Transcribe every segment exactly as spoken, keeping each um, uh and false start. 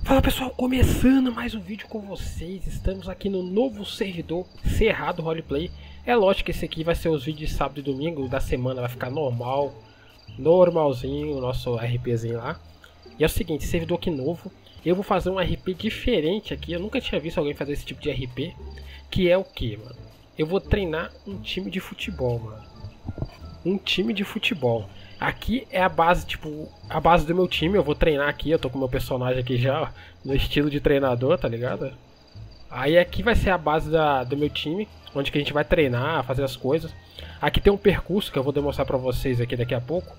Fala pessoal, começando mais um vídeo com vocês. Estamos aqui no novo servidor Cerrado Roleplay. É lógico que esse aqui vai ser os vídeos de sábado e domingo da semana, vai ficar normal, normalzinho, o nosso RPzinho lá. E é o seguinte, servidor aqui novo, eu vou fazer um R P diferente aqui. Eu nunca tinha visto alguém fazer esse tipo de R P. Que é o que, mano? Eu vou treinar um time de futebol, mano. Um time de futebol. Aqui é a base, tipo, a base do meu time. Eu vou treinar aqui, eu tô com meu personagem aqui já, ó, no estilo de treinador, tá ligado? Aí aqui vai ser a base da, do meu time, onde que a gente vai treinar, fazer as coisas. Aqui tem um percurso que eu vou demonstrar pra vocês aqui daqui a pouco.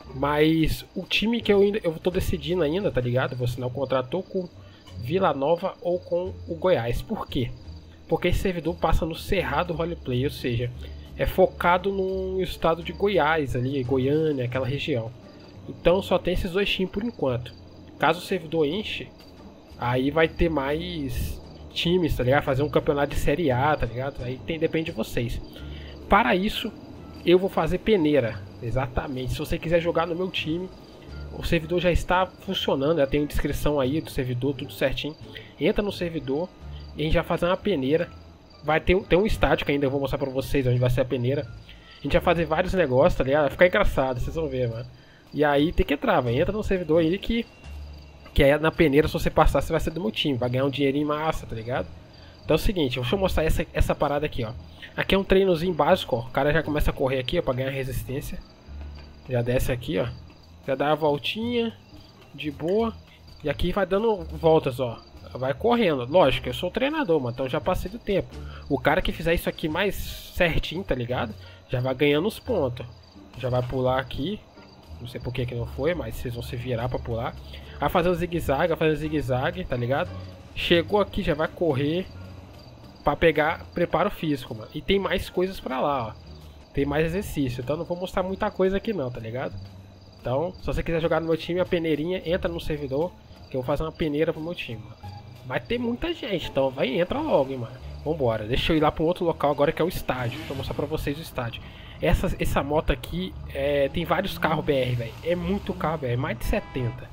Mas o time que eu ainda, eu tô decidindo ainda, tá ligado? Vou assinar o contrato ou com Vila Nova ou com o Goiás. Por quê? Porque esse servidor passa no Cerrado Roleplay, ou seja, é focado no estado de Goiás, ali, Goiânia, aquela região. Então só tem esses dois times por enquanto. Caso o servidor enche, aí vai ter mais times, tá ligado? Fazer um campeonato de Série A, tá ligado? Aí tem, depende de vocês. Para isso, eu vou fazer peneira, exatamente. Se você quiser jogar no meu time, o servidor já está funcionando, já tem descrição aí do servidor, tudo certinho. Entra no servidor e a gente vai fazer uma peneira. Vai ter, ter um estádio que ainda eu vou mostrar pra vocês onde vai ser a peneira. A gente vai fazer vários negócios, tá ligado? Vai ficar engraçado, vocês vão ver, mano. E aí tem que entrar, vai. Entra no servidor aí que Que aí na peneira, se você passar, você vai ser do meu time. Vai ganhar um dinheirinho em massa, tá ligado? Então é o seguinte, deixa eu mostrar essa, essa parada aqui, ó. Aqui é um treinozinho básico, ó. O cara já começa a correr aqui, ó, pra ganhar resistência. Já desce aqui, ó. Já dá a voltinha, de boa. E aqui vai dando voltas, ó. Vai correndo, lógico, eu sou o treinador, mano, então já passei do tempo. O cara que fizer isso aqui mais certinho, tá ligado? Já vai ganhando os pontos. Já vai pular aqui. Não sei por que que não foi, mas vocês vão se virar pra pular. Vai fazer o zigue-zague, vai fazer o zigue-zague, tá ligado? Chegou aqui, já vai correr pra pegar preparo físico, mano. E tem mais coisas pra lá, ó. Tem mais exercício, então não vou mostrar muita coisa aqui não, tá ligado? Então, se você quiser jogar no meu time, a peneirinha, entra no servidor, que eu vou fazer uma peneira pro meu time, mano. Vai ter muita gente, então vai entra logo, hein, mano. Vambora, deixa eu ir lá para um outro local agora que é o estádio. Deixa eu mostrar pra vocês o estádio. Essa, essa moto aqui, é, tem vários carros B R, velho. É muito carro B R, mais de setenta.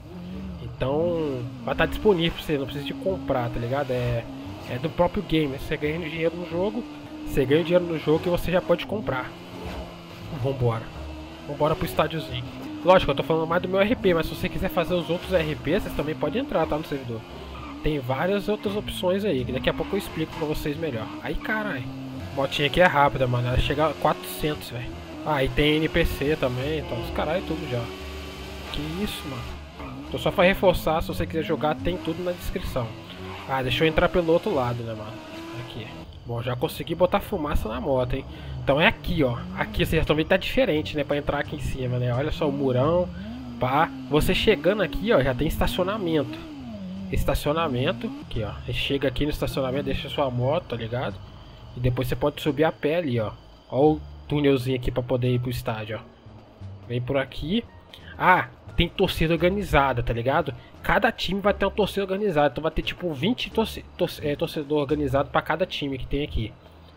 Então, vai estar disponível pra você, não precisa de comprar, tá ligado? É, é do próprio game, você ganha dinheiro no jogo. Você ganha dinheiro no jogo e você já pode comprar. Vambora. Vambora pro estádiozinho. Lógico, eu tô falando mais do meu R P, mas se você quiser fazer os outros R Ps, vocês também podem entrar, tá, no servidor. Tem várias outras opções aí, que daqui a pouco eu explico pra vocês melhor. Aí, caralho. Motinha aqui é rápida, mano. Ela chega a quatrocentos, velho. Ah, e tem N P C também, então os caralho tudo já. Que isso, mano. Então só pra reforçar, se você quiser jogar, tem tudo na descrição. Ah, deixa eu entrar pelo outro lado, né, mano. Aqui. Bom, já consegui botar fumaça na moto, hein. Então é aqui, ó. Aqui vocês estão vendo que tá diferente, né, pra entrar aqui em cima, né. Olha só o murão, pá. Você chegando aqui, ó, já tem estacionamento. Estacionamento, aqui ó, você chega aqui no estacionamento, deixa sua moto, tá ligado? E depois você pode subir a pé ali, ó. Ó o túnelzinho aqui pra poder ir pro estádio, ó. Vem por aqui. Ah, tem torcida organizada, tá ligado? Cada time vai ter uma torcida organizada, então vai ter tipo vinte torce torce é, torcedor organizado pra cada time que tem aqui.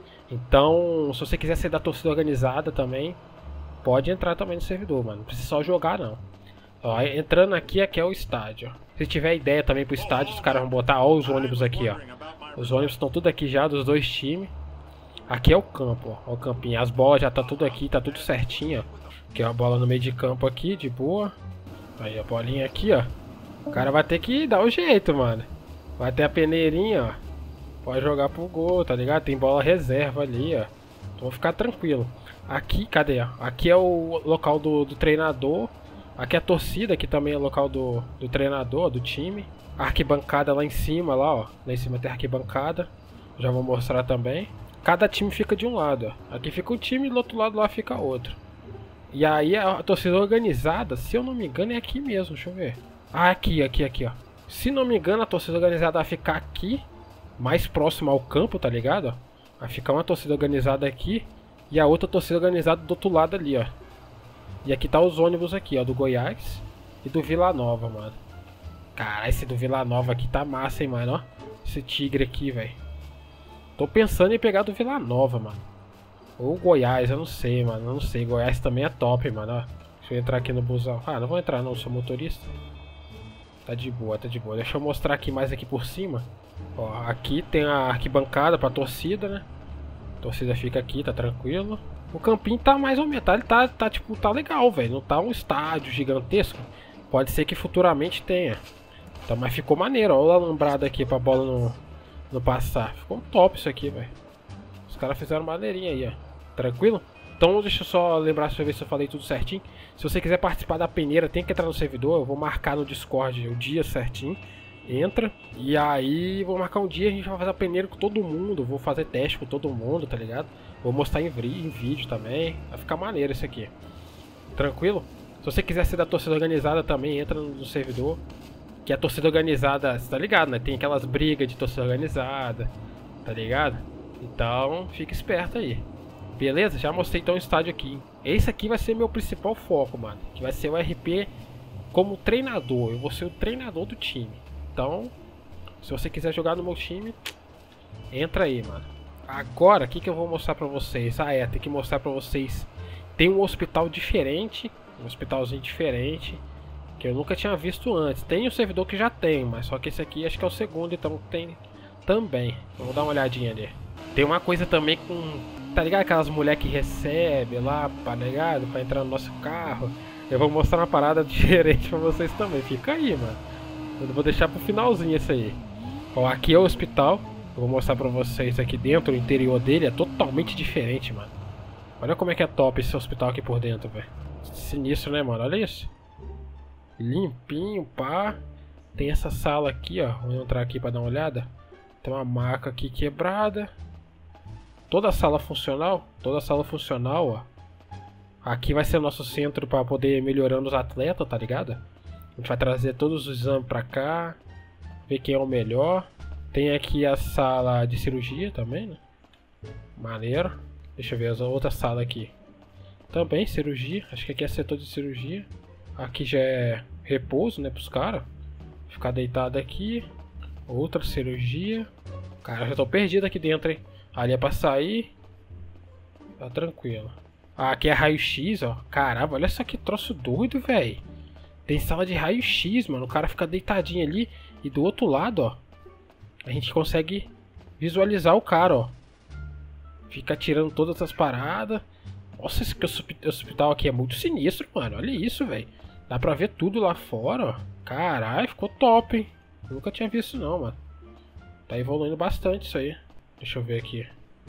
Então, se você quiser ser da torcida organizada também, pode entrar também no servidor, mano. Não precisa só jogar não. Ó, entrando aqui, aqui é o estádio, ó. Se tiver ideia também pro estádio, os caras vão botar, ó, os ônibus aqui, ó. Os ônibus estão tudo aqui já, dos dois times. Aqui é o campo, ó, ó, o campinho. As bolas já tá tudo aqui, tá tudo certinho, ó. Aqui, ó, a bola no meio de campo aqui, de boa. Aí a bolinha aqui, ó. O cara vai ter que dar um jeito, mano. Vai ter a peneirinha, ó. Pode jogar pro gol, tá ligado? Tem bola reserva ali, ó. Então vou ficar tranquilo. Aqui, cadê, ó? Aqui é o local do, do treinador. Aqui é a torcida, aqui também é o local do, do treinador, do time. A arquibancada lá em cima, lá, ó. Lá em cima tem a arquibancada. Já vou mostrar também. Cada time fica de um lado, ó. Aqui fica um time e do outro lado lá fica outro. E aí a torcida organizada, se eu não me engano, é aqui mesmo, deixa eu ver. Ah, aqui, aqui, aqui, ó. Se não me engano, a torcida organizada vai ficar aqui, mais próximo ao campo, tá ligado? Ó. Vai ficar uma torcida organizada aqui e a outra torcida organizada do outro lado ali, ó. E aqui tá os ônibus aqui, ó, do Goiás e do Vila Nova, mano. Cara, esse do Vila Nova aqui tá massa, hein, mano, ó. Esse tigre aqui, velho. Tô pensando em pegar do Vila Nova, mano. Ou Goiás, eu não sei, mano, eu não sei. Goiás também é top, mano, ó. Deixa eu entrar aqui no busão. Ah, não vou entrar não, sou motorista. Tá de boa, tá de boa. Deixa eu mostrar aqui mais aqui por cima. Ó, aqui tem a arquibancada pra torcida, né? A torcida fica aqui, tá tranquilo. O campinho tá mais ou menos, tá, ele tá, tá tipo, tá legal, velho. Não tá um estádio gigantesco. Pode ser que futuramente tenha. Então, mas ficou maneiro, ó. Olha o alambrado aqui pra bola não, não passar. Ficou top isso aqui, velho. Os caras fizeram maneirinha aí, ó. Tranquilo? Então deixa eu só lembrar pra ver se eu falei tudo certinho. Se você quiser participar da peneira, tem que entrar no servidor. Eu vou marcar no Discord o dia certinho. Entra. E aí vou marcar um dia, a gente vai fazer a peneira com todo mundo. Vou fazer teste com todo mundo, tá ligado? Vou mostrar em, em vídeo também. Vai ficar maneiro isso aqui. Tranquilo? Se você quiser ser da torcida organizada também, entra no servidor. Que a torcida organizada, você tá ligado, né? Tem aquelas brigas de torcida organizada, tá ligado? Então, fica esperto aí. Beleza? Já mostrei então o estádio aqui. Esse aqui vai ser meu principal foco, mano. Que vai ser o R P como treinador. Eu vou ser o treinador do time. Então, se você quiser jogar no meu time, entra aí, mano. Agora, o que, que eu vou mostrar pra vocês? Ah, é, tem que mostrar pra vocês. Tem um hospital diferente. Um hospitalzinho diferente. Que eu nunca tinha visto antes. Tem um servidor que já tem, mas só que esse aqui acho que é o segundo, então tem também. Vamos dar uma olhadinha ali. Tem uma coisa também com... Tá ligado? Aquelas mulheres que recebem lá, tá ligado? Pra entrar no nosso carro. Eu vou mostrar uma parada diferente pra vocês também. Fica aí, mano. Eu vou deixar pro finalzinho esse aí. Ó, aqui é o hospital. Eu vou mostrar pra vocês aqui dentro. O interior dele é totalmente diferente, mano. Olha como é que é top esse hospital aqui por dentro, velho. Sinistro, né, mano? Olha isso. Limpinho, pá. Tem essa sala aqui, ó. Vou entrar aqui pra dar uma olhada. Tem uma maca aqui quebrada. Toda a sala funcional. Toda a sala funcional, ó. Aqui vai ser o nosso centro pra poder ir melhorando os atletas, tá ligado? A gente vai trazer todos os exames pra cá. Ver quem é o melhor. Tem aqui a sala de cirurgia também, né? Maneiro. Deixa eu ver a outra sala aqui. Também cirurgia. Acho que aqui é setor de cirurgia. Aqui já é repouso, né, pros caras. Ficar deitado aqui. Outra cirurgia. Cara, eu já tô perdido aqui dentro, hein. Ali é pra sair. Tá tranquilo. Ah, aqui é raio-x, ó. Caramba, olha só que troço doido, velho. Tem sala de raio-x, mano. O cara fica deitadinho ali. E do outro lado, ó, a gente consegue visualizar o cara, ó. Fica tirando todas essas paradas. Nossa, esse hospital aqui é muito sinistro, mano. Olha isso, velho. Dá pra ver tudo lá fora, ó. Caralho, ficou top, hein. Nunca tinha visto não, mano. Tá evoluindo bastante isso aí. Deixa eu ver aqui.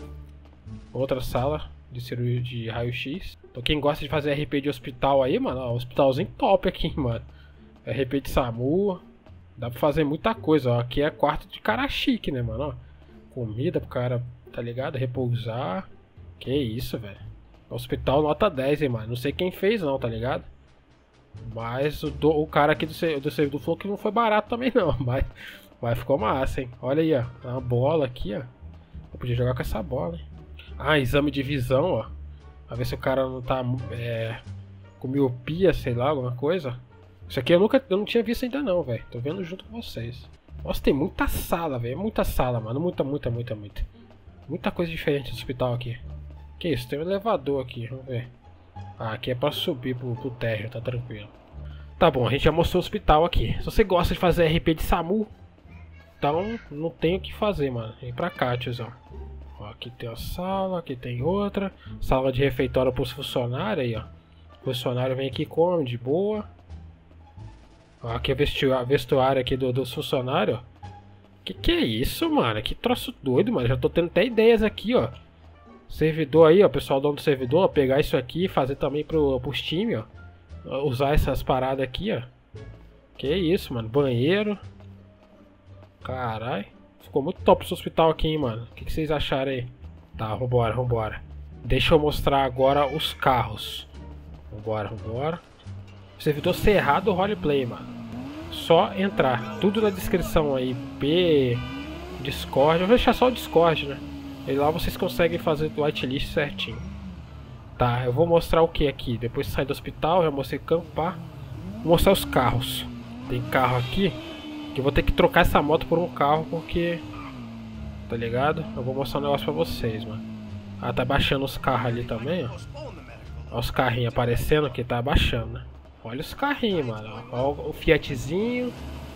Outra sala de cirurgia de raio-x. Então quem gosta de fazer R P de hospital aí, mano, ó, hospitalzinho top aqui, mano. R P de SAMU. Dá pra fazer muita coisa, ó. Aqui é quarto de cara chique, né, mano, ó. Comida pro cara, tá ligado? Repousar. Que isso, velho. Hospital nota dez, hein, mano. Não sei quem fez não, tá ligado? Mas o, do, o cara aqui do, do servidor falou que não foi barato também não. Mas, mas ficou massa, hein. Olha aí, ó. Uma bola aqui, ó. Eu podia jogar com essa bola, hein. Ah, exame de visão, ó. Pra ver se o cara não tá é, com miopia, sei lá, alguma coisa. Isso aqui eu nunca eu não tinha visto ainda não, velho. Tô vendo junto com vocês. Nossa, tem muita sala, velho. Muita sala, mano. Muita, muita, muita, muita. Muita coisa diferente do hospital aqui. Que isso? Tem um elevador aqui. Vamos ver. Ah, aqui é pra subir pro, pro térreo, tá tranquilo. Tá bom, a gente já mostrou o hospital aqui. Se você gosta de fazer R P de SAMU, então não tem o que fazer, mano. Vem pra cá, tiozão. Ó, aqui tem a sala, aqui tem outra. Sala de refeitório pros funcionários aí, ó. O funcionário vem aqui e come de boa. Ó, aqui é o vestuário, vestuário aqui do, dos funcionários, ó. Que que é isso, mano? Que troço doido, mano. Já tô tendo até ideias aqui, ó. Servidor aí, ó. Pessoal dono do servidor, ó, pegar isso aqui e fazer também pro, pros times, ó. Usar essas paradas aqui, ó. Que isso, mano. Banheiro. Caralho. Ficou muito top esse hospital aqui, hein, mano. O que, que vocês acharam aí? Tá, vambora, vambora. Deixa eu mostrar agora os carros. Vambora, vambora. Servidor cerrado roleplay, mano. Só entrar. Tudo na descrição aí. P, Discord. Eu vou deixar só o Discord, né? E lá vocês conseguem fazer o whitelist certinho. Tá, eu vou mostrar o que aqui. Depois de sair do hospital, já mostrei campar. Vou mostrar os carros. Tem carro aqui que eu vou ter que trocar essa moto por um carro porque... Tá ligado? Eu vou mostrar um negócio pra vocês, mano. Ah, tá baixando os carros ali também, ó. Olha os carrinhos aparecendo que tá baixando, né? Olha os carrinhos, mano. Olha o Fiatzinho.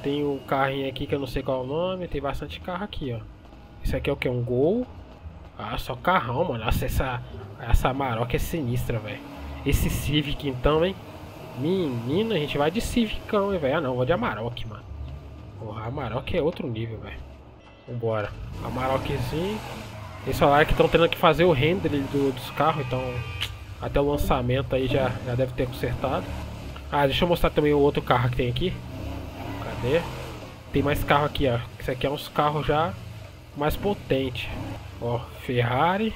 Tem um carrinho aqui que eu não sei qual é o nome. Tem bastante carro aqui, ó. Esse aqui é o que? Um Gol. Ah, só carrão, mano. Nossa, essa, essa Amarok é sinistra, velho. Esse Civic então, hein. Menina, a gente vai de Civicão, hein, velho. Ah, não, vou de Amarok, mano. Porra, Amarok é outro nível, velho. Vambora. Amarokzinho. Eles falaram que estão tendo que fazer o render do, dos carros, então até o lançamento aí já, já deve ter consertado. Ah, deixa eu mostrar também o outro carro que tem aqui. Cadê? Tem mais carro aqui, ó. Esse aqui é uns carros já mais potentes. Ó, Ferrari,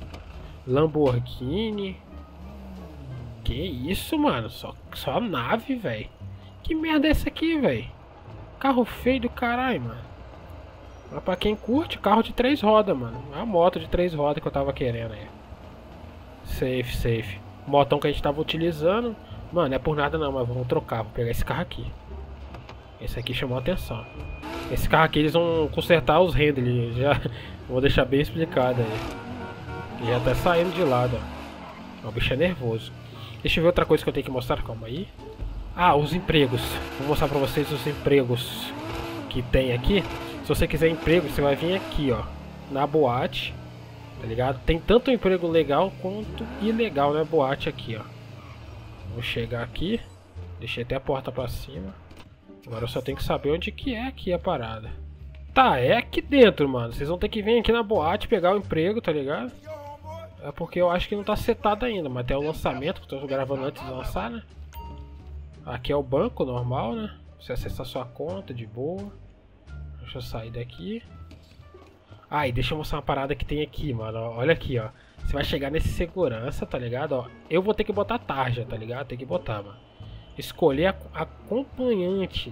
Lamborghini. Que isso, mano? Só, só nave, velho. Que merda é essa aqui, velho? Carro feio do caralho, mano. Mas pra quem curte, carro de três rodas, mano. É a moto de três rodas que eu tava querendo aí. Safe, safe. Motão que a gente tava utilizando. Mano, não é por nada não, mas vamos trocar. Vou pegar esse carro aqui. Esse aqui chamou a atenção. Esse carro aqui eles vão consertar os renders. Já vou deixar bem explicado aí. Ele já tá saindo de lado, ó. O bicho é nervoso. Deixa eu ver outra coisa que eu tenho que mostrar. Calma aí. Ah, os empregos. Vou mostrar pra vocês os empregos que tem aqui. Se você quiser emprego, você vai vir aqui, ó. Na boate. Tá ligado? Tem tanto emprego legal quanto ilegal na boate aqui, ó. Vou chegar aqui. Deixei até a porta pra cima. Agora eu só tenho que saber onde que é aqui a parada. Tá, é aqui dentro, mano. Vocês vão ter que vir aqui na boate pegar o emprego, tá ligado? É porque eu acho que não tá setado ainda. Mas até o lançamento, que eu tô gravando antes de lançar, né? Aqui é o banco normal, né? Você acessa a sua conta de boa. Deixa eu sair daqui. Ah, e deixa eu mostrar uma parada que tem aqui, mano. Olha aqui, ó. Você vai chegar nesse segurança, tá ligado? Ó, eu vou ter que botar tarja, tá ligado? Tem que botar, mano. Escolher a, acompanhante.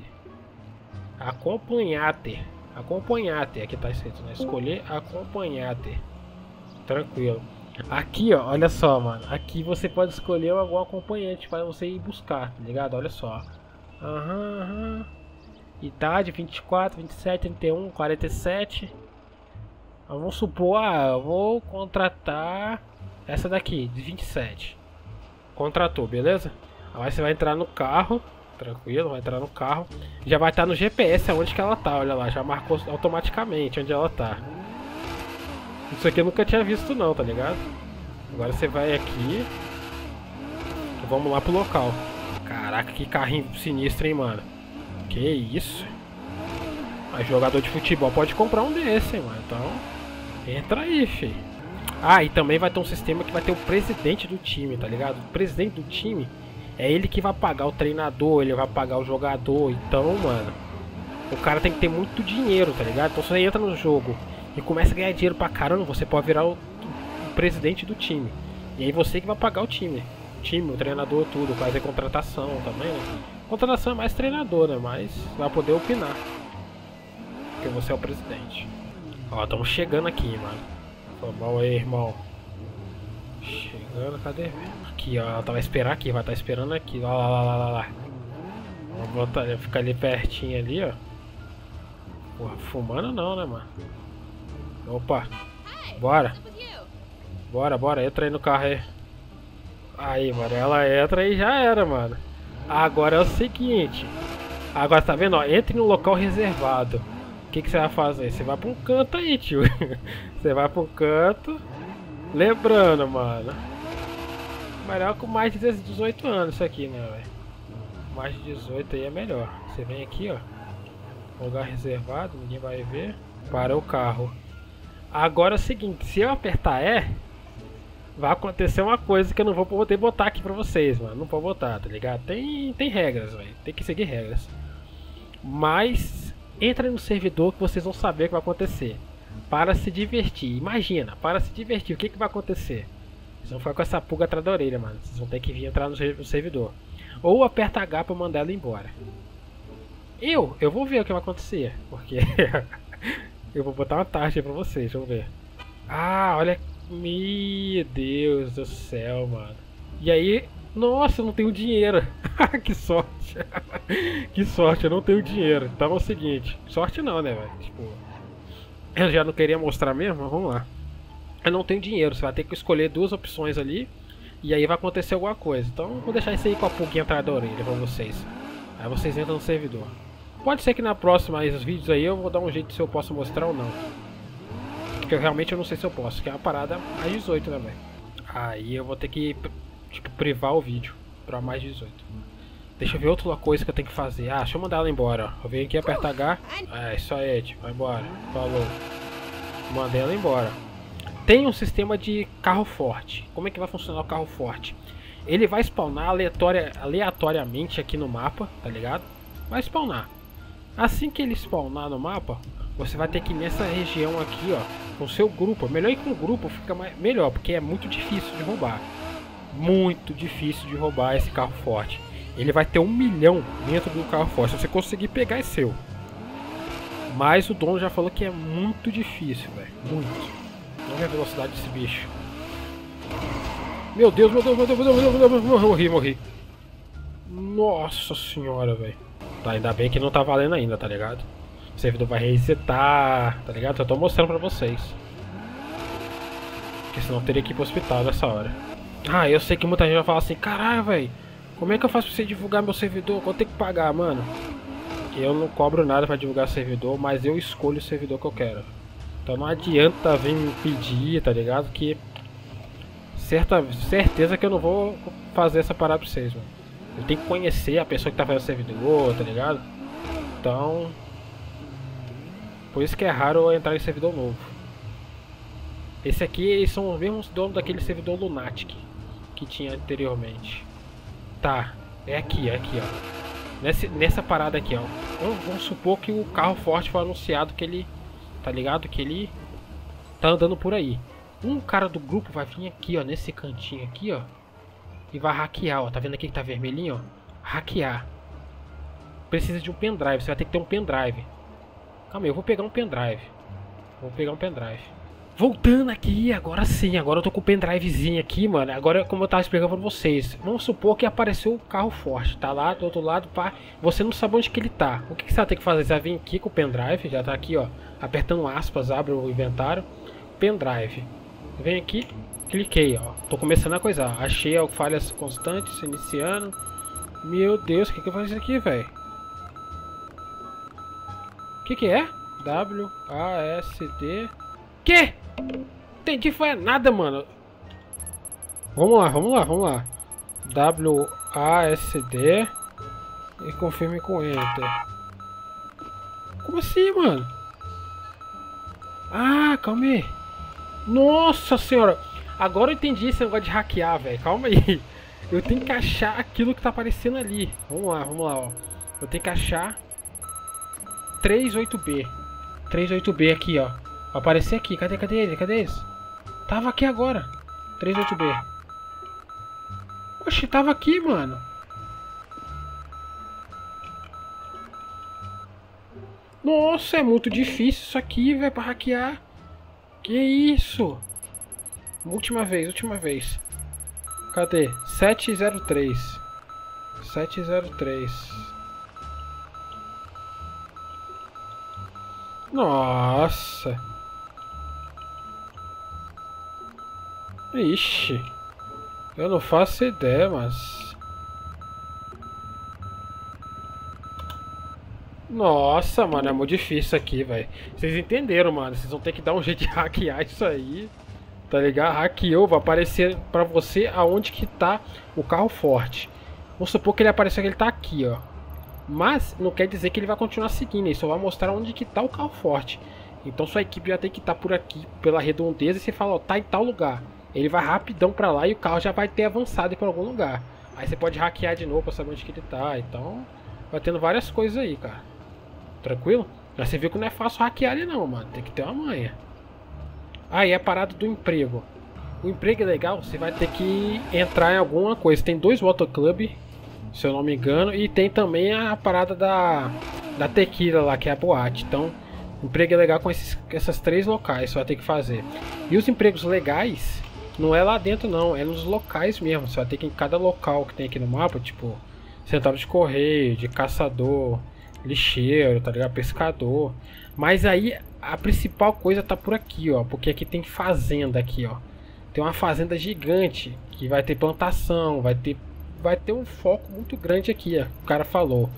Acompanhate. Acompanhate. Aqui tá escrito, né? Escolher acompanhate. Tranquilo. Aqui, ó. Olha só, mano. Aqui você pode escolher algum acompanhante para você ir buscar, tá ligado? Olha só. Aham, aham. Idade vinte e quatro, vinte e sete, trinta e um, quarenta e sete. Vamos supor, ah, eu vou contratar essa daqui, de vinte e sete. Contratou, beleza? Aí você vai entrar no carro, tranquilo, vai entrar no carro. Já vai estar no G P S aonde que ela tá, olha lá, já marcou automaticamente onde ela tá. Isso aqui eu nunca tinha visto não, tá ligado? Agora você vai aqui. Vamos lá pro local. Caraca, que carrinho sinistro, hein, mano. Que isso? Mas jogador de futebol pode comprar um desse, hein, mano. Então, entra aí, filho. Ah, e também vai ter um sistema que vai ter o presidente do time, tá ligado? O presidente do time é ele que vai pagar o treinador, ele vai pagar o jogador. Então, mano, o cara tem que ter muito dinheiro, tá ligado? Então, se você entra no jogo e começa a ganhar dinheiro pra caramba, você pode virar o, o presidente do time. E aí você que vai pagar o time. O time, o treinador, tudo. Fazer contratação também, né? Contratação é mais treinador, né? Mas vai poder opinar. Porque você é o presidente. Ó, estamos chegando aqui, mano. Foi mal aí, irmão. Chegando, cadê? Aqui, ó. Ela vai esperar aqui, vai estar esperando aqui. Ó, lá, lá, lá, lá, lá. Vamos botar, ficar ali pertinho ali, ó. Porra, fumando não, né, mano? Opa. Bora. Bora, bora. Entra aí no carro aí. Aí, mano. Ela entra e já era, mano. Agora é o seguinte. Agora tá vendo, ó, entre no local reservado. O que que você vai fazer? Você vai pra um canto aí, tio. Você vai pra um canto. Lembrando, mano. Melhor com mais de dezoito anos isso aqui, né, velho? Mais de dezoito aí é melhor. Você vem aqui, ó. Lugar reservado, ninguém vai ver. Para o carro. Agora é o seguinte, se eu apertar E, vai acontecer uma coisa que eu não vou poder botar aqui pra vocês, mano. Não pode botar, tá ligado? Tem, tem regras, velho. Tem que seguir regras. Mas entra no servidor que vocês vão saber o que vai acontecer. Para se divertir. Imagina, para se divertir, o que, que vai acontecer? Vocês vão ficar com essa pulga atrás da orelha, mano. Vocês vão ter que vir entrar no servidor. Ou aperta H pra mandar ela embora. Eu, eu vou ver o que vai acontecer. Porque eu vou botar uma taxa pra vocês, vamos ver. Ah, olha. Meu Deus do céu, mano. E aí, nossa, eu não tenho dinheiro. Que sorte. Que sorte, eu não tenho dinheiro. Então é o seguinte, sorte não, né, velho? Tipo, eu já não queria mostrar mesmo, mas vamos lá. Eu não tenho dinheiro, você vai ter que escolher duas opções ali. E aí vai acontecer alguma coisa. Então vou deixar isso aí com a pulguinha atrás da orelha pra vocês. Aí vocês entram no servidor. Pode ser que na próxima, esses vídeos aí, eu vou dar um jeito se eu posso mostrar ou não. Porque eu, realmente eu não sei se eu posso, que é uma parada mais dezoito, né, velho? Aí eu vou ter que, tipo, privar o vídeo pra mais dezoito. Deixa eu ver outra coisa que eu tenho que fazer. Ah, deixa eu mandar ela embora, ó. Eu venho aqui, aperta H. É, isso aí, tipo, vai embora. Falou. Mandei ela embora. Tem um sistema de carro forte. Como é que vai funcionar o carro forte? Ele vai spawnar aleatoria, aleatoriamente aqui no mapa, tá ligado? Vai spawnar. Assim que ele spawnar no mapa, você vai ter que ir nessa região aqui, ó, com o seu grupo. Melhor ir com o grupo, fica mais, melhor, porque é muito difícil de roubar. Muito difícil de roubar esse carro forte. Ele vai ter um milhão dentro do carro forte. Se você conseguir pegar, é seu. Mas o dono já falou que é muito difícil, velho. Muito. Vamos ver a velocidade desse bicho. Meu Deus, meu Deus, meu Deus, meu Deus, meu Deus, meu Deus. Morri, morri. Nossa senhora, velho. Tá, ainda bem que não tá valendo ainda, tá ligado? O servidor vai resetar, tá ligado? Eu tô mostrando pra vocês. Porque senão eu teria que ir pro hospital nessa hora. Ah, eu sei que muita gente vai falar assim, caralho, velho. Como é que eu faço pra você divulgar meu servidor? Quanto tem que pagar, mano? Eu não cobro nada pra divulgar servidor, mas eu escolho o servidor que eu quero. Então não adianta vir me pedir, tá ligado? Que certa, certeza que eu não vou fazer essa parada pra vocês, mano. Eu tenho que conhecer a pessoa que tá fazendo o servidor, tá ligado? Então... Por isso que é raro eu entrar em servidor novo. Esse aqui, eles são os mesmos donos daquele servidor Lunatic que tinha anteriormente. Tá, é aqui, é aqui, ó. Nessa, nessa parada aqui, ó. Vamos, vamos supor que o carro forte foi anunciado que ele... Tá ligado? Que ele tá andando por aí. Um cara do grupo vai vir aqui, ó, nesse cantinho aqui, ó. E vai hackear, ó. Tá vendo aqui que tá vermelhinho, ó? Hackear. Precisa de um pendrive, você vai ter que ter um pendrive. Calma aí, eu vou pegar um pendrive. Vou pegar um pendrive. Voltando aqui, agora sim, agora eu tô com o pendrivezinho aqui, mano. Agora, como eu tava explicando pra vocês, vamos supor que apareceu o carro forte, tá lá do outro lado, pá. Você não sabe onde que ele tá. O que, que você vai ter que fazer? Você vai vir aqui com o pendrive, já tá aqui, ó. Apertando aspas, abre o inventário. Pendrive. Vem aqui, cliquei, ó. Tô começando a coisar. Achei ó, falhas constantes, iniciando. Meu Deus, o que que eu faço isso aqui, velho? O que que é? W A S D. Que? Entendi, foi nada, mano. Vamos lá, vamos lá, vamos lá. W A S D e confirme com Enter. Como assim, mano? Ah, calma aí. Nossa senhora. Agora eu entendi esse negócio de hackear, velho. Calma aí. Eu tenho que achar aquilo que tá aparecendo ali. Vamos lá, vamos lá, ó. Eu tenho que achar trinta e oito B. trinta e oito B aqui, ó. Vai aparecer aqui. Cadê, cadê ele? Cadê eles? Tava aqui agora. trinta e oito B. Oxi, tava aqui, mano. Nossa, é muito difícil isso aqui, velho, pra hackear. Que isso? Última vez, última vez. Cadê? sete zero três. sete zero três. Nossa. Ixi. Eu não faço ideia, mas... Nossa, mano, é muito difícil isso aqui, velho. Vocês entenderam, mano. Vocês vão ter que dar um jeito de hackear isso aí. Tá ligado? Hackeou, vai aparecer pra você aonde que tá o carro forte. Vamos supor que ele apareceu que ele tá aqui, ó. Mas não quer dizer que ele vai continuar seguindo. Ele só vai mostrar onde que tá o carro forte. Então sua equipe já tem que estar por aqui, pela redondeza. E você fala, ó, tá em tal lugar. Ele vai rapidão pra lá e o carro já vai ter avançado pra algum lugar. Aí você pode hackear de novo pra saber onde que ele tá. Então vai tendo várias coisas aí, cara. Tranquilo? Mas você viu que não é fácil hackear ele não, mano. Tem que ter uma manha. Aí ah, a parada do emprego. O emprego é legal, você vai ter que entrar em alguma coisa. Tem dois motoclub, se eu não me engano. E tem também a parada da, da tequila lá, que é a boate. Então, o emprego é legal com esses, essas três locais, você vai ter que fazer. E os empregos legais, não é lá dentro não, é nos locais mesmo. Você vai ter que ir em cada local que tem aqui no mapa, tipo, central de correio, de caçador, lixeiro, tá ligado? Pescador. Mas aí a principal coisa tá por aqui, ó, porque aqui tem fazenda aqui, ó. Tem uma fazenda gigante que vai ter plantação, vai ter vai ter um foco muito grande aqui, ó. O cara falou.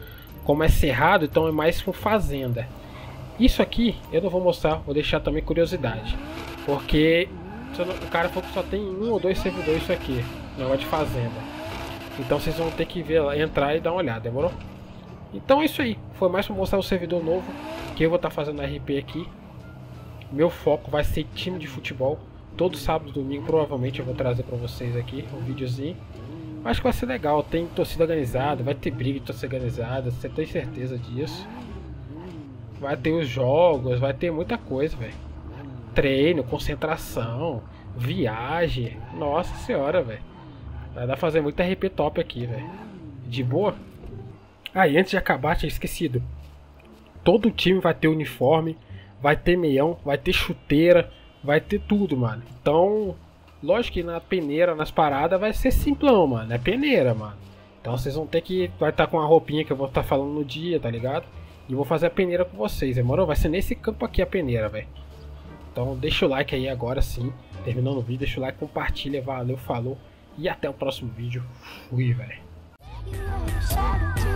como é cerrado, então é mais com fazenda. Isso aqui eu não vou mostrar, vou deixar também curiosidade. Porque o cara falou que só tem um ou dois servidores isso aqui, negócio de fazenda. Então vocês vão ter que ver lá, entrar e dar uma olhada, demorou? Então é isso aí, foi mais para mostrar o servidor novo que eu vou estar tá fazendo R P aqui. Meu foco vai ser time de futebol. Todo sábado e domingo provavelmente eu vou trazer para vocês aqui um videozinho. Acho que vai ser legal, tem torcida organizada, vai ter briga de torcida organizada, você tem certeza disso. Vai ter os jogos, vai ter muita coisa, velho. Treino, concentração, viagem. Nossa senhora, velho. Vai dar pra fazer muito R P top aqui, velho. De boa? Ah, e antes de acabar, tinha esquecido. Todo time vai ter uniforme, vai ter meião, vai ter chuteira, vai ter tudo, mano. Então, lógico que na peneira, nas paradas, vai ser simplão, mano. É peneira, mano. Então vocês vão ter que... Vai estar com a roupinha que eu vou estar falando no dia, tá ligado? E vou fazer a peneira com vocês, demorou? Vai ser nesse campo aqui a peneira, velho. Então deixa o like aí agora sim. Terminando o vídeo, deixa o like, compartilha, valeu, falou. E até o próximo vídeo. Fui, velho.